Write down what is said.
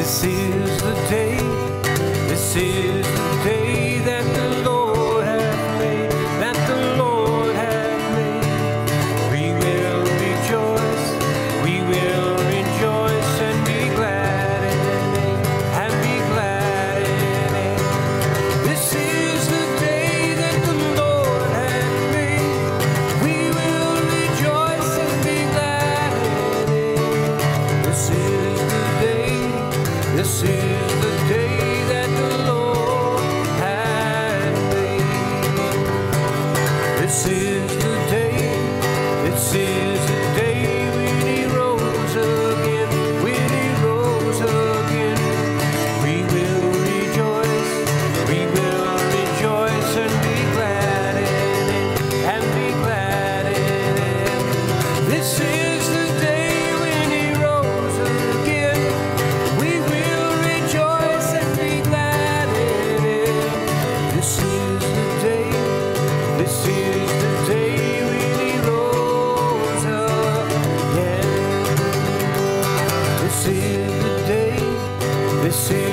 This is the day, this is the day that the Lord hath made, that the Lord hath made. We will rejoice and be glad in it, and be glad in it. This is the day that the Lord hath made. We will rejoice and be glad in it. This is the day, this is the day that the Lord hath made. This is the day, this is the day when He rose again, when He rose again. We will rejoice and be glad in it, and be glad in it. This is the day when He rose again. We will rejoice and be glad in it. This is the day, this is the day when He rose again. This is the day, this is